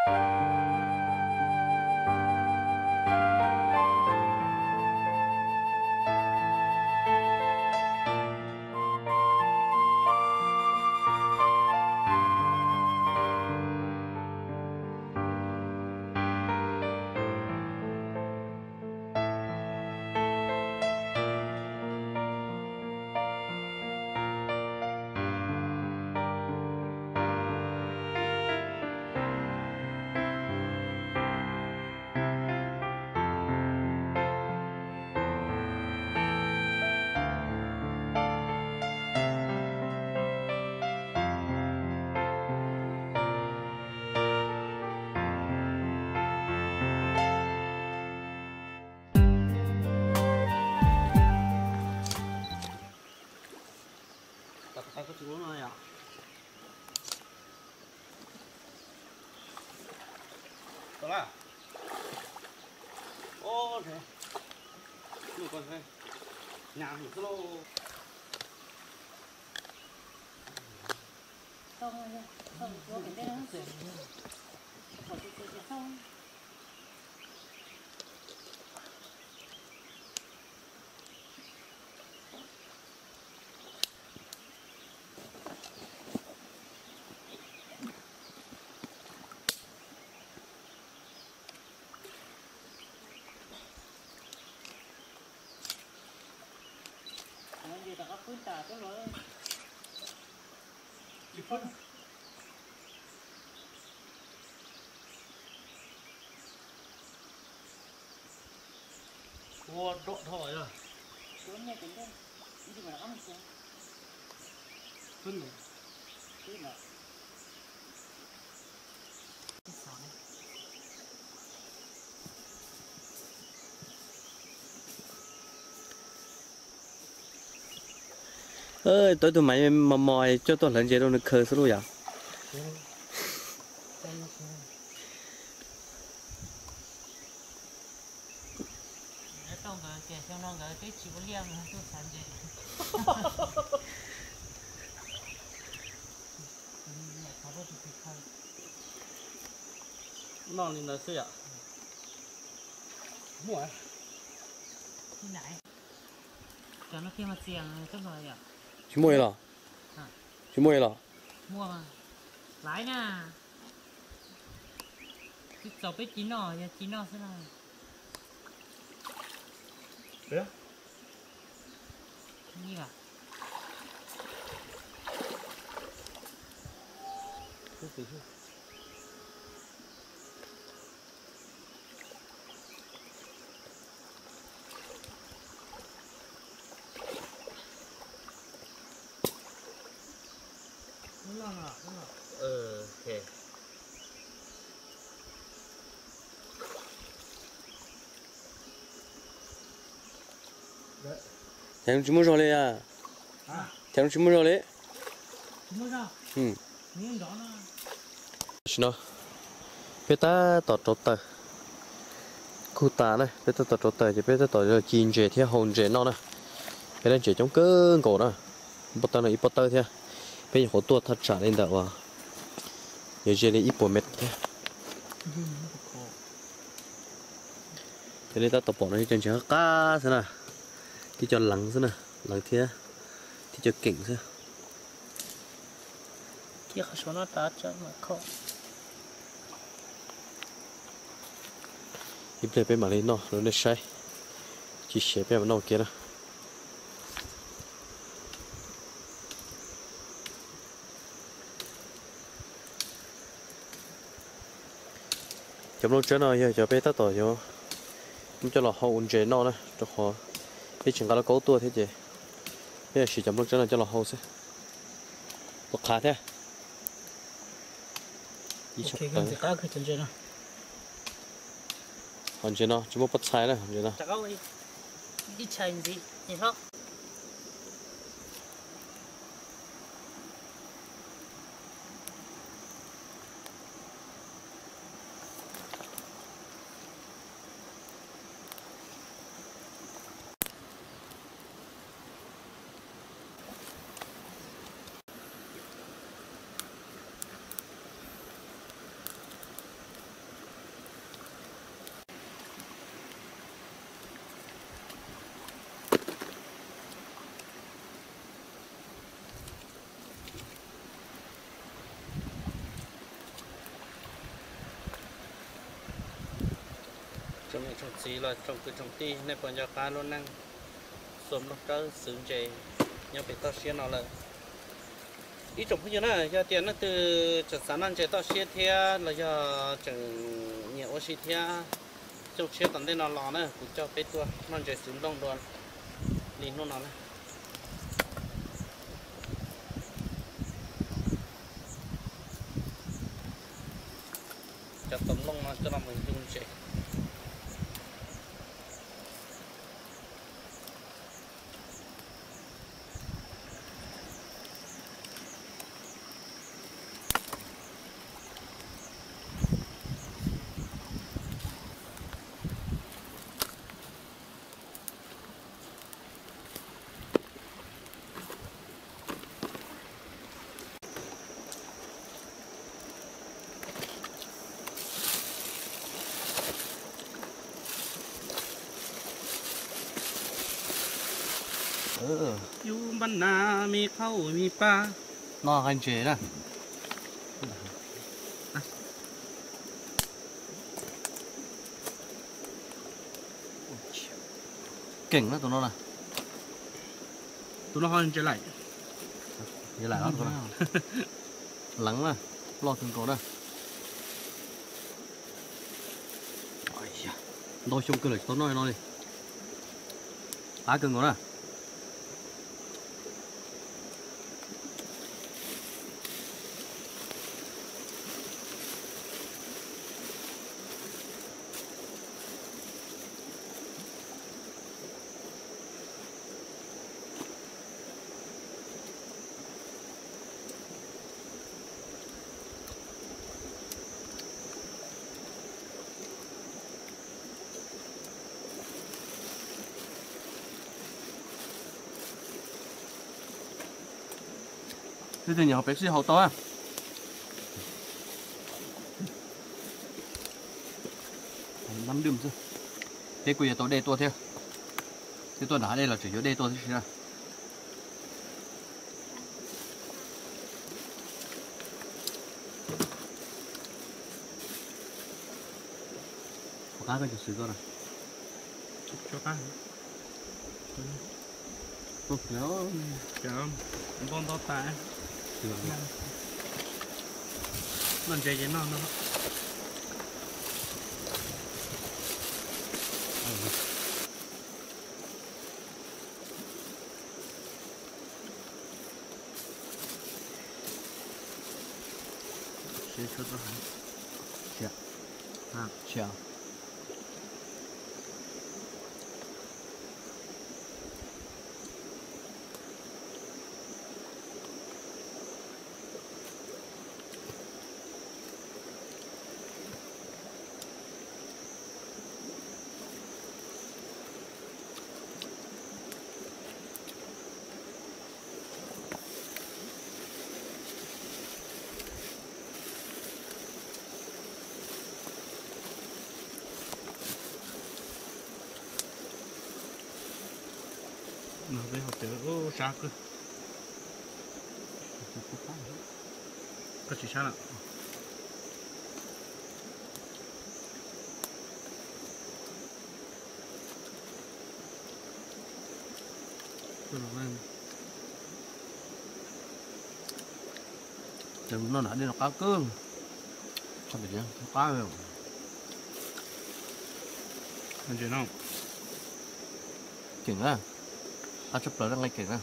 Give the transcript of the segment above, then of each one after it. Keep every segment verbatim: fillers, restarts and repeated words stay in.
Ai có chú này à? Đó là. Ô thế. Đủ con thế. Nhà đủ solo. Xong rồi, xong rồi cái đây nó sửa. Khỏi cái cái xong. Gì ta có phun tà cái lối chỉ phun Ô độ thổi rồi. cuốn này tính đây nhưng mà nó không xuống Phun rồi. tí nữa ơi tôi tụi mày mà mòi cho tôi lần gì đâu nó khờ số rồi à trong cái cái trong nó cái cái chỉ có liang nó tôi sản gì Nó lên là xưa à? Mua à? ที่ไหนตอนนั้นที่มาเสียงก็เลยอ่ะ chú mua rồi chú mua rồi มั่วมาหลายน่ะที่จบไปจีนหน่อยจีนหน่อยซะหน่อย Đấy. นี่อ่ะ Cái gì chứ? Đúng rồi, đúng rồi. Ờ, ok. Đấy. thằng chú mua rồi à À, thằng chú mua rồi đấy Chúng nó sao? ừ Miếng đó nó nó bây ta tọt tọt tờ khu ta này bây ta tọt tọt tờ thì bây ta tọt rồi chín chế theo hồn chế nó này bây giờ chế trong cơn cổ đó bắt ta này ít bắt ta theo bây giờ họ tua thật trả lên đầu à giờ chế lên ít bộ mệt thế thế nên ta tập bỏ nó trên chế cá thế nào thì cho lắng thế nào lắng thế thì cho kỉnh thế kia khó số nó ta cho mà khó. ít để bên mà lên nó nó lên say chỉ xếp bên nó kia đó chấm luôn chơi nào giờ cho bé tao tỏi cho không cho là hậu ổn chế nó này cho họ cái chuyện cái là cấu tua thế chứ bây giờ chỉ chấm luôn chơi nào cho là hậu sẽ bọc khá thế đi chụp Ok, cái cá cái chân chân nó. ổn chế nó chỉ một bắt sai này ổn chế nó Chắc có đi chơi gì, gì không? trong xí là trong cứ trong ti nên còn cho cá luôn năng xôm nó trở sướng chè nhau bị tao xuyên nó là ít trong bây giờ này cho tiền nó từ chợ sản ăn chè tao xuyên theo là do chẳng nhiều xí theo trong xuyên tận đây nó lò nữa cũng cho bé tua nó chè sướng đông đoàn liền nó nó này cho tấm lông nó cho nó mình dùng chè ừ. อยู่บ้านนามีข้าวมีปลา nó hành chế nè kinh đó tụi nó nè ตัวละครจะไหล vậy lại đó tụi nó lắng nè lo từng cổ nè đôi chung cơ lịch tốn nói nói đi á cưng cổ nè thế thì nhà học bác sĩ hậu to à năm điểm chứ thế quỳ tôi đây tôi theo thế tôi đã đây là chỉ có đây tôi thôi cá cái chủ đó này cho cá tốt kéo kéo con to ta lần chơi với nó nó sẽ cho nó hả chè à chè nó với học tiểu ô sao cơ có chỉ sao nào tôi nói anh chừng nó nãy đi nó cá cương sao vậy nó cá rồi anh chơi không chừng á à chụp lại ngay chừng á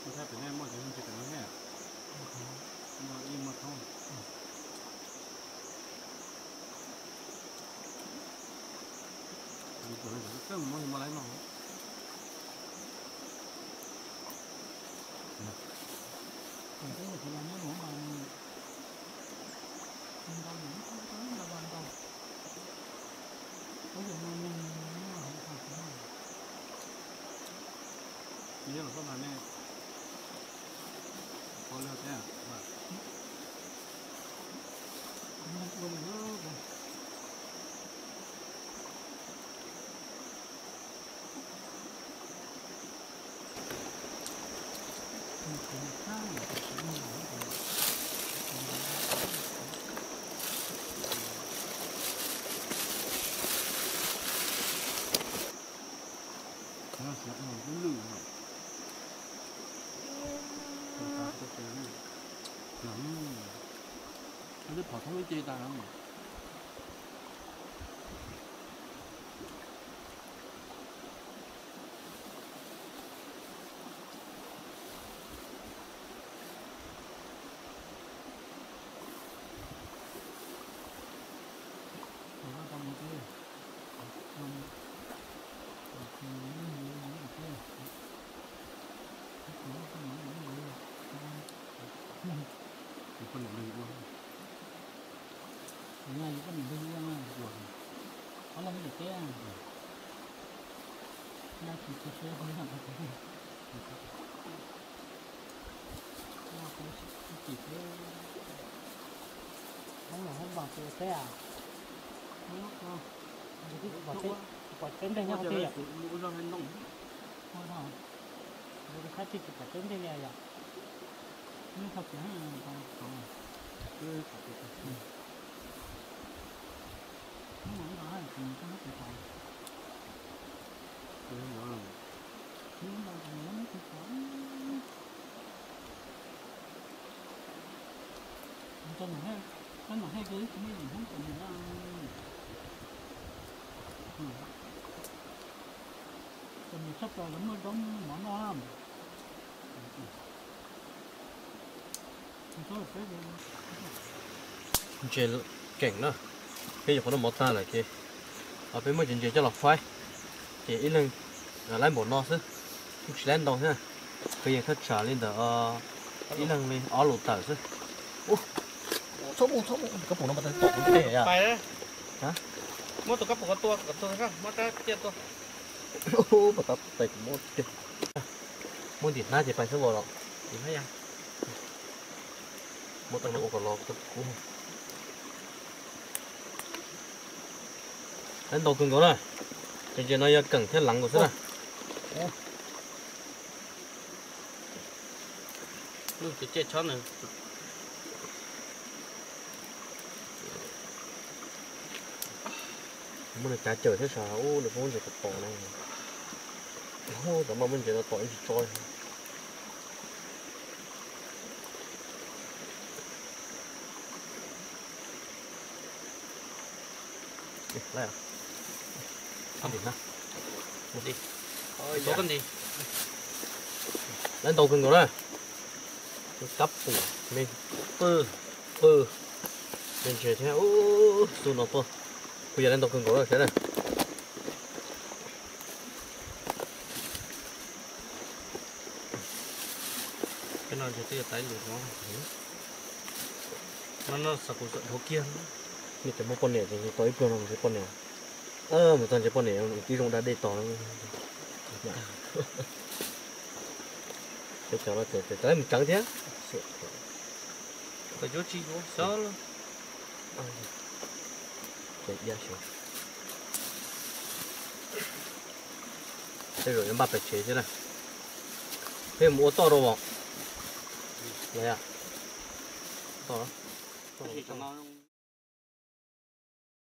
Tôi thấy phải nên mọi người chỉ cần nói nghe. Mà im mà không. Đi tới rồi cái mà mà lấy nó. Mình thấy là nó ngủ mà mình đâu những cái cái là bằng đâu. Bây giờ mình mình nó không phải cái này. Nhớ là có mà nè. Có leo thế à? Vâng. Mình quên nó rồi. Mình cũng khá là cũng nhiều rồi. Nó sẽ nó cũng lử mà. Nó có cái này. Lắm. Nó rất phổ thông chơi ta lắm mà. Nó trong cái trong Một con lử luôn. Nhà những cái mình đi luôn à. Có là cái cái à. Nhà chỉ có số hơi hẳn cái gì. Nhà có chỉ cái không là không bằng cái à. Nó có cái quả tết quả tết đây nhau thì à. Nó ra nông. Thôi thôi. Cái khách thì quả tết đây này à. Nhưng thật ra là còn Cứ phải cái nó nói là thì có nó phải còn cái đó là nhưng mà nó mới phải còn cho nó hay cái mà hay cưới cũng mấy mình không cần nữa còn mình sắp rồi lắm mới đóng món ngon lắm số là cái gì chơi cảnh đó bây giờ có nó một ta là chơi ở bên mới chơi chơi cho lọc phai chơi ít lần lấy một nó chứ chút lên đâu ha bây giờ khách trả lên đó ít lần lên ở lụt tờ chứ số bộ số bộ cái bộ nó mà tới tổ cái gì à phải đấy. Hả? Mua tụ cấp của tua của tôi ra, mua ra tiền tôi. ô mà tập tay cũng mua tiền mua tiền na chỉ phải số bộ rồi Nhìn thấy à? mua tầng nó còn lo tập cũ đến đầu cưng có này chơi chơi nó cần thiết lắng của thế này Luôn chỉ chết chó này. muốn là cá chở thế sao ô được muốn được tập tổ này ô cảm ơn mình chỉ là tổ gì trôi đây à ăn điểm nào một đi Số con gì? lên tàu cưng rồi đây cắp của mình pơ pơ mình chơi theo ô su nó pơ bây giờ lên tàu cưng rồi thế này Cái nào chỉ tay được nó. Nó nó sạc của hồ kia. mình chỉ một con này thì tối vừa làm cái con này ơ một tuần chỉ con này tí rong đã để tỏ cái cháu nó tới tới mình trắng thế Cái chỗ chi của sao luôn. cái giá xuống đây rồi em bắt phải chế thế này thế mua to đâu không đấy à to đó Cái gì cho nó